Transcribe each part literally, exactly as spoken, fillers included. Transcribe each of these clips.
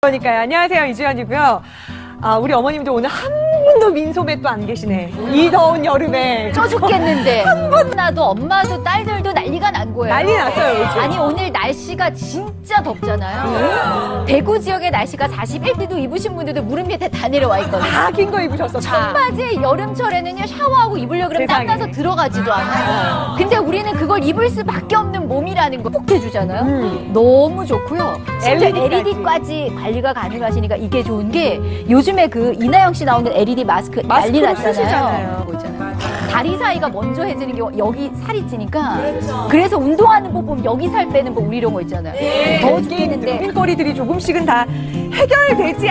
그러니까요. 안녕하세요. 이주연이고요. 아, 우리 어머님도 오늘 한 분도 민소매 또 안 계시네. 이 더운 여름에. 쪄 죽겠는데. 한 번 나도 엄마도 딸들도 난리가 난 거예요. 난리 났어요, 요즘. 아니, 오늘 날씨가 진짜 덥잖아요. 네. 대구 지역의 날씨가 사십일 도도 입으신 분들도 무릎 밑에 다 내려와 있거든요. 다 긴 거 입으셨어. 청바지에 여름철에는요, 샤워하고 입으려고 그러면 땀나서 들어가지도 않아요. 근데 우리는 그걸 입을 수밖에 없는 몸이라는 거 꼭 해주잖아요. 음. 너무 좋고요. 엘이디까지. 엘이디까지 관리가 가능하시니까 이게 좋은 게 요즘에 그 이나영 씨 나오는 엘이디 마스크 난리 났잖아요. 다리 사이가 먼저 해지는 게 여기 살이 찌니까. 그렇죠. 그래서 운동하는 법 보면 여기 살 빼는 법 우리 이런 거 있잖아요. 네. 더 죽겠는데 핀거리들이 조금씩은 다 해결되지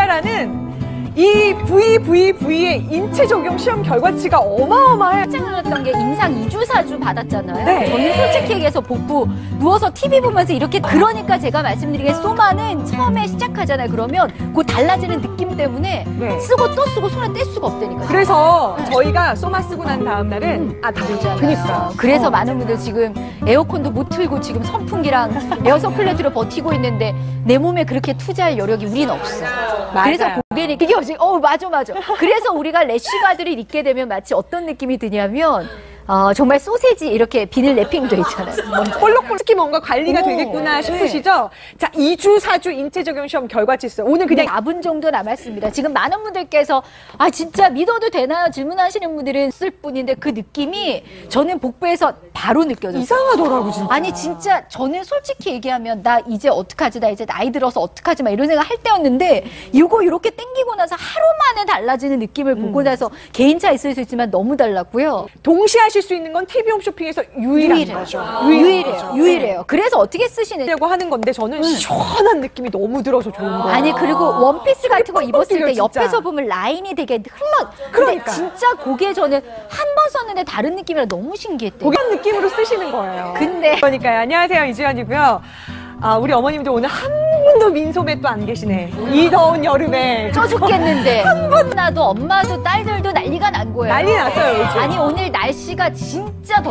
않을까라는 이 브이브이브이의 인체 적용 시험 결과치가 어마어마해요. 깜짝 놀랐던 게 인상 이주사주 받았잖아요. 네. 저는 솔직히 얘기해서 복부 누워서 티비 보면서 이렇게 그러니까 제가 말씀드리게 소마는 처음에 시작하잖아요. 그러면 그 달라지는 느낌 때문에 네. 쓰고 또 쓰고 손에 뗄 수가 없다니까요. 그래서 저희가 소마 쓰고 난 다음 날은 아, 다르잖아요. 그러니까. 그래서 어. 많은 분들 지금 에어컨도 못 틀고 지금 선풍기랑 에어서큘레이터로 버티고 있는데 내 몸에 그렇게 투자할 여력이 우린 없어. 맞아요. 그래서 고객님 그게 어지 어 맞아 맞아. 그래서 우리가 래쉬가드를 입게 되면 마치 어떤 느낌이 드냐면 어, 정말 소세지 이렇게 비닐 랩핑도 있잖아요. 볼록볼록 특히 뭔가 관리가 오, 되겠구나 싶으시죠? 네. 자, 이 주, 사 주 인체 적용 시험 결과치 있어요. 오늘 그냥 사 분 정도 남았습니다. 지금 많은 분들께서 아 진짜 믿어도 되나요? 질문하시는 분들은 쓸 뿐인데 그 느낌이 저는 복부에서 바로 느껴졌어요. 이상하더라고 진짜. 아니 진짜 저는 솔직히 얘기하면 나 이제 어떡하지? 나 이제 나이 들어서 어떡하지? 막 이런 생각 할 때였는데 이거 이렇게 땡기고 나서 하루 만에 달라지는 느낌을 음. 보고 나서 개인차 있을 수 있지만 너무 달랐고요. 동시에 하실 수 있는 건 티비 홈쇼핑에서 유일한 유일해요. 거죠. 유일해요. 유일해요. 그래서 어떻게 쓰시느냐고 하는 건데 저는 음. 시원한 느낌이 너무 들어서 좋은 거예요. 아니 그리고 원피스 같은 거 입었을 때 진짜. 옆에서 보면 라인이 되게 흘러. 그러니까. 근데 진짜 그게 저는 한 번 썼는데 다른 느낌이라 너무 신기했대요. 그런 느낌으로 쓰시는 거예요. 근데 그러니까요. 안녕하세요. 이주연이고요. 아, 우리 어머님도 오늘 한 분도 민소매 또 안 계시네. 이 더운 여름에. 쪄 죽겠는데. 한 번 나도 엄마도 딸들도 난리가 난 거예요. 난리 났어요, 요즘. 아니, 오늘 날씨가 진짜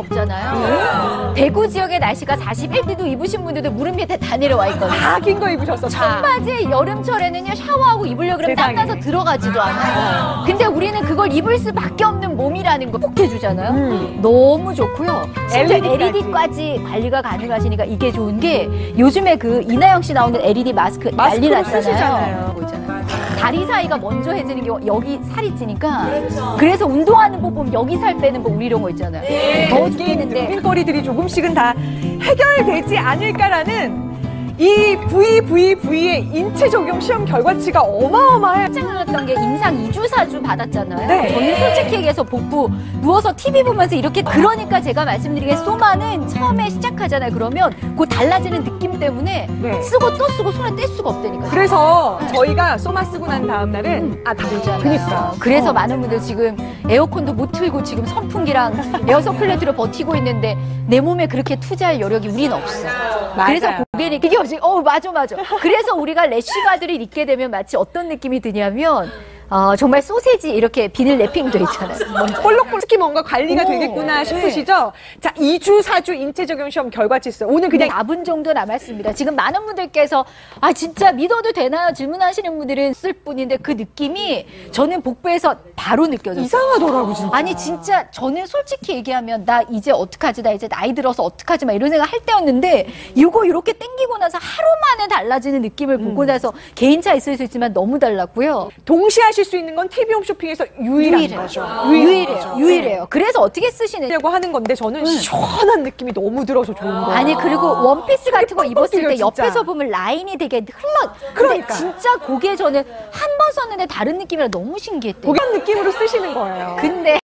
덥잖아요. 네. 대구 지역의 날씨가 사십일 도도 입으신 분들도 무릎 밑에 다 내려와 있거든요. 다 긴 거 입으셨어. 청바지에 여름철에는요, 샤워하고 입으려고 그러면 땀나서 들어가지도 않아요. 근데 우리는 그걸 입을 수밖에 없는 몸이라는 거 꼭 해주잖아요. 음. 너무 좋고요. 엘이디까지. 엘이디까지 관리가 가능하시니까 이게 좋은 게 요즘에 그 이나영 씨 나오는 엘이디 마스크 난리 났잖아요. 다리 사이가 먼저 해지는 게 여기 살이 찌니까. 그렇죠. 그래서 운동하는 법 보면 여기 살 빼는 법 우리 이런 거 있잖아요. 네. 더 죽겠는데 핀거리들이 조금씩은 다 해결되지 않을까라는 이 브이브이브이의 인체 적용 시험 결과치가 어마어마해요. 깜짝 놀랐던 게 인상 이주사주 받았잖아요. 네. 저는 솔직히 얘기해서 복부 누워서 티비 보면서 이렇게 그러니까 제가 말씀드리게 소마는 처음에 시작하잖아요. 그러면 그 달라지는 느낌 때문에 네. 쓰고 또 쓰고 손에 뗄 수가 없다니까요. 그래서 저희가 소마 쓰고 난 다음 날은 음. 아 다르잖아요. 그러니까. 그래서 어. 많은 분들 지금 에어컨도 못 틀고 지금 선풍기랑 에어서큘레이터로 버티고 있는데 내 몸에 그렇게 투자할 여력이 우린 없어. 맞아요. 그래서 고객님 그게 어지 어 맞아 맞아. 그래서 우리가 래쉬가드를 입게 되면 마치 어떤 느낌이 드냐면 어, 정말 소세지 이렇게 비닐 랩핑도 있잖아요. 볼록볼록 특히 뭔가 관리가 오, 되겠구나 싶으시죠? 네. 자, 이 주, 사 주 인체 적용 시험 결과치 있어요. 오늘 그냥 사 분 정도 남았습니다. 지금 많은 분들께서 아 진짜 믿어도 되나요? 질문하시는 분들은 쓸 뿐인데 그 느낌이 저는 복부에서 바로 느껴졌어요. 이상하더라고 진짜. 아니 진짜 저는 솔직히 얘기하면 나 이제 어떡하지? 나 이제 나이 들어서 어떡하지? 막 이런 생각 할 때였는데 이거 이렇게 땡기고 나서 하루 만에 달라지는 느낌을 보고 음. 나서 개인차 있을 수 있지만 너무 달랐고요. 동시에 하실 수 있는 건 티비 홈쇼핑에서 유일한 유일해요. 거죠. 유일해요. 유일해요. 그래서 어떻게 쓰시느냐고 하는 건데 저는 음. 시원한 느낌이 너무 들어서 좋은 거예요. 아니 그리고 원피스 같은 거 입었을 때 진짜. 옆에서 보면 라인이 되게 흘러. 그러니까. 근데 진짜 그게 저는 한 번 썼는데 다른 느낌이라 너무 신기했대요. 그런 느낌으로 쓰시는 거예요. 근데